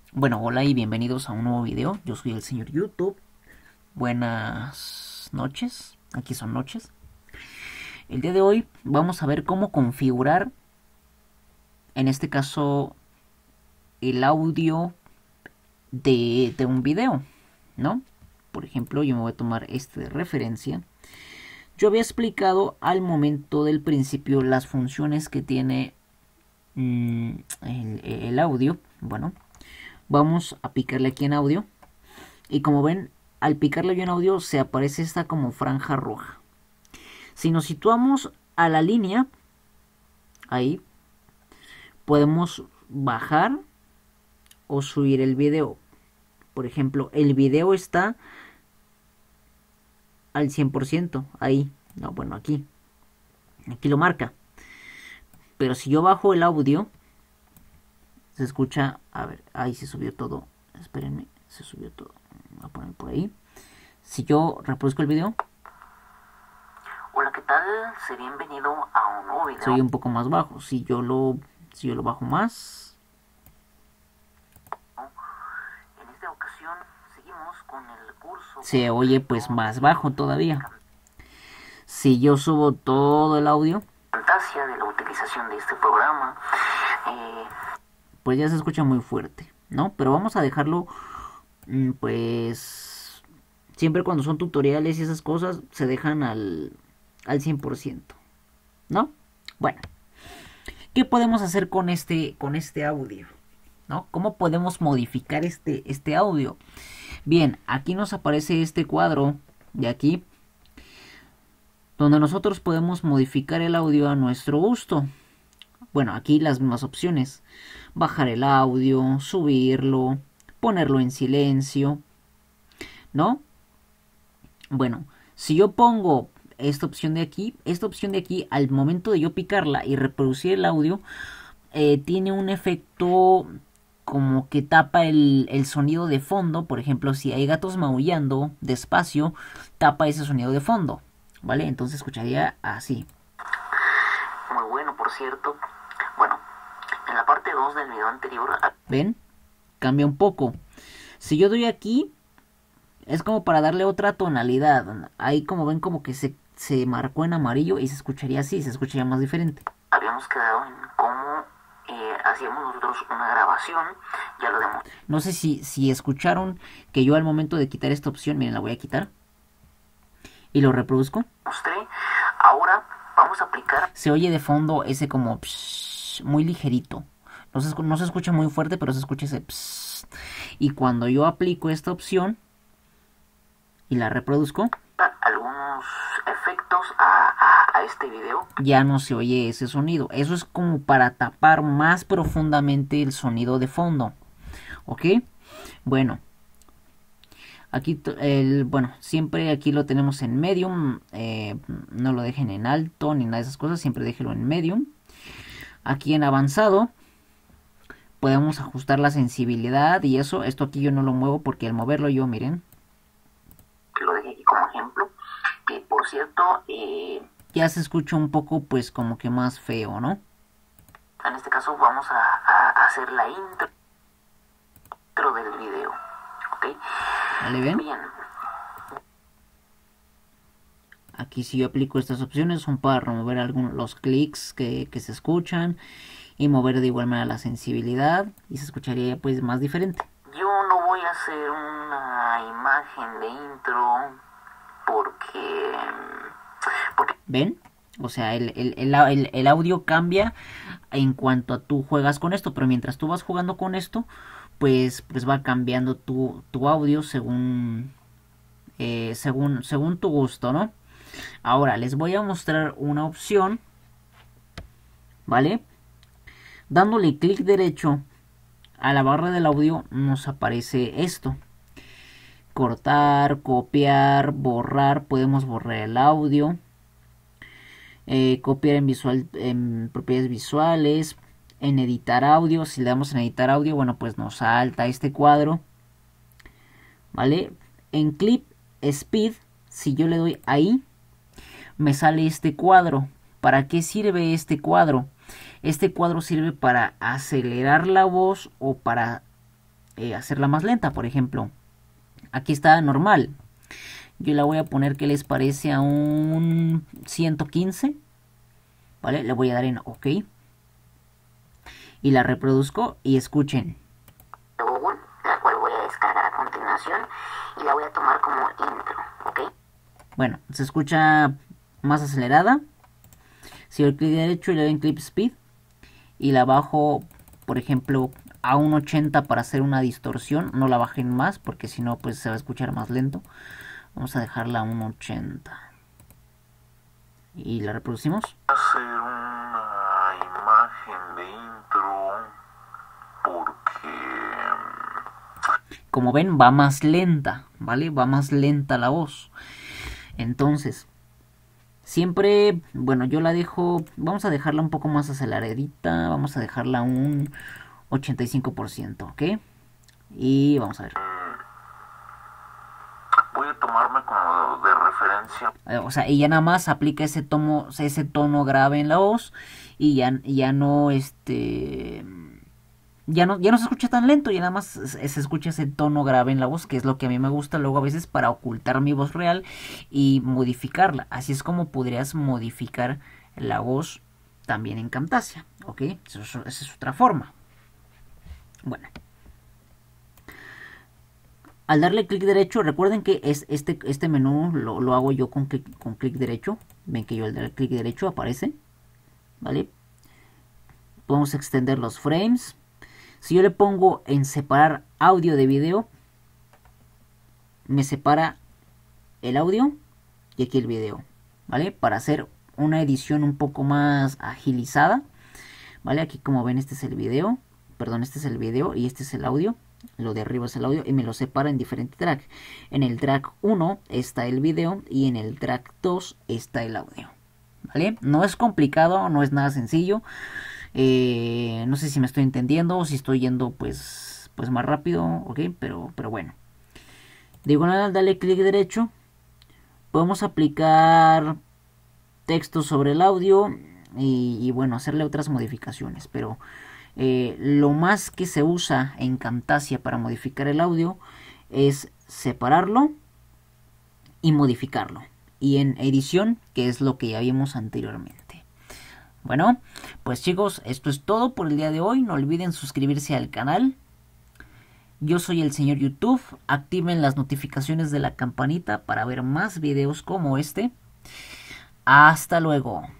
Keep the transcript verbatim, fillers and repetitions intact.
Bueno, hola y bienvenidos a un nuevo video. Yo soy el señor YouTube. Buenas noches. Aquí son noches. El día de hoy vamos a ver cómo configurar, en este caso, el audio de, de un video, ¿no? Por ejemplo, yo me voy a tomar este de referencia. Yo había explicado al momento del principio las funciones que tiene mmm, el, el audio. Bueno, vamos a picarle aquí en audio. Y como ven, al picarle yo en audio se aparece esta como franja roja. Si nos situamos a la línea, ahí, podemos bajar o subir el video. Por ejemplo, el video está al cien por ciento, ahí, no, bueno, aquí, aquí lo marca. Pero si yo bajo el audio, se escucha, a ver, ahí se subió todo, espérenme, se subió todo, voy a poner por ahí. Si yo reproduzco el video, hola, ¿qué tal? Se bienvenido a un nuevo video. soy un poco más bajo. Si yo lo, si yo lo bajo más, En esta ocasión seguimos con el curso. se oye pues más bajo todavía. Si yo subo todo el audio, Fantasia de la utilización de este programa. Eh, pues ya se escucha muy fuerte, ¿no? Pero vamos a dejarlo, pues, siempre cuando son tutoriales y esas cosas, se dejan al, al cien por ciento, ¿no? Bueno, ¿qué podemos hacer con este, con este audio? ¿No? ¿Cómo podemos modificar este, este audio? Bien, aquí nos aparece este cuadro de aquí, donde nosotros podemos modificar el audio a nuestro gusto. Bueno, aquí las mismas opciones: bajar el audio, subirlo, ponerlo en silencio, ¿no? Bueno, si yo pongo esta opción de aquí, esta opción de aquí, al momento de yo picarla y reproducir el audio, eh, tiene un efecto como que tapa el, el sonido de fondo. Por ejemplo, si hay gatos maullando despacio, tapa ese sonido de fondo, ¿vale? Entonces escucharía así. muy bueno, por cierto. Bueno, en la parte dos del video anterior. ¿Ven? Cambia un poco. Si yo doy aquí, es como para darle otra tonalidad. Ahí, como ven, como que se, se marcó en amarillo y se escucharía así, se escucharía más diferente. Habíamos quedado en cómo eh, hacíamos nosotros una grabación. Ya lo demostré. No sé si, si escucharon que yo al momento de quitar esta opción, miren, la voy a quitar y lo reproduzco. Ahora vamos a aplicar. Se oye de fondo ese como psh, muy ligerito. No se, no se escucha muy fuerte, pero se escucha ese psh. Y cuando yo aplico esta opción y la reproduzco, algunos efectos a, a, a este video, ya no se oye ese sonido. Eso es como para tapar más profundamente el sonido de fondo. ¿Ok? Bueno. Aquí, el, bueno, siempre aquí lo tenemos en medium. Eh, no lo dejen en alto ni nada de esas cosas. Siempre déjenlo en medium. Aquí en avanzado podemos ajustar la sensibilidad y eso. Esto aquí yo no lo muevo porque al moverlo yo, miren, lo dejé aquí como ejemplo, que por cierto eh, ya se escucha un poco pues como que más feo, ¿no? En este caso vamos a, a hacer la intro del video, ¿ok? ¿Vale, ven? Bien. Aquí si yo aplico estas opciones son para remover algunos los clics que, que se escuchan y mover de igual manera la sensibilidad y se escucharía pues más diferente. Yo no voy a hacer una imagen de intro porque... porque... ¿Ven? O sea, el, el, el, el audio cambia en cuanto a tú juegas con esto, pero mientras tú vas jugando con esto, pues, pues va cambiando tu, tu audio según, eh, según, según tu gusto, ¿no? Ahora les voy a mostrar una opción, ¿vale? Dándole clic derecho a la barra del audio nos aparece esto: cortar, copiar, borrar. Podemos borrar el audio, eh, copiar en, visual, en propiedades visuales, en editar audio. Si le damos en editar audio, bueno, pues nos salta este cuadro, ¿vale? En clip speed, si yo le doy ahí, me sale este cuadro. ¿Para qué sirve este cuadro? Este cuadro sirve para acelerar la voz o para eh, hacerla más lenta. Por ejemplo, aquí está normal. Yo la voy a poner, ¿qué les parece? A un ciento quince. ¿Vale? Le voy a dar en OK. Y la reproduzco y escuchen. Google, la cual voy a descargar a continuación y la voy a tomar como intro, ¿ok? Bueno, se escucha más acelerada. Si doy clic derecho y le doy en Clip Speed y la bajo, por ejemplo, a un ochenta para hacer una distorsión, no la bajen más porque si no pues se va a escuchar más lento. Vamos a dejarla a un ochenta y la reproducimos. Hacer una imagen de intro porque, como ven, va más lenta, ¿vale? Va más lenta la voz. Entonces, siempre, bueno, yo la dejo, vamos a dejarla un poco más aceleradita, vamos a dejarla un ochenta y cinco por ciento, ¿ok? Y vamos a ver. voy a tomarme como de referencia. Eh, O sea, ella nada más aplica ese tono, ese tono grave en la voz y ya, ya no, este, ya no, ya no se escucha tan lento, ya nada más se, se escucha ese tono grave en la voz, que es lo que a mí me gusta luego a veces para ocultar mi voz real y modificarla. Así es como podrías modificar la voz también en Camtasia, ¿ok? Eso, eso- esa es otra forma. Bueno. Al darle clic derecho, recuerden que es este, este menú lo, lo hago yo con clic, con clic derecho. Ven que yo al dar clic derecho aparece. ¿Vale? Podemos extender los frames. Si yo le pongo en separar audio de video, me separa el audio y aquí el video. ¿Vale? Para hacer una edición un poco más agilizada. ¿Vale? Aquí como ven este es el video. Perdón, este es el video y este es el audio. Lo de arriba es el audio y me lo separa en diferentes tracks. En el track uno está el video y en el track dos está el audio. ¿Vale? No es complicado, no es nada sencillo. Eh, no sé si me estoy entendiendo o si estoy yendo pues, pues más rápido, ¿ok? Pero, pero bueno. De igual manera, dale clic derecho. Podemos aplicar texto sobre el audio y, y bueno, hacerle otras modificaciones. Pero eh, lo más que se usa en Camtasia para modificar el audio es separarlo y modificarlo. Y en edición, que es lo que ya vimos anteriormente. Bueno, pues chicos, esto es todo por el día de hoy. No olviden suscribirse al canal. Yo soy el señor YouTube. Activen las notificaciones de la campanita para ver más videos como este. Hasta luego.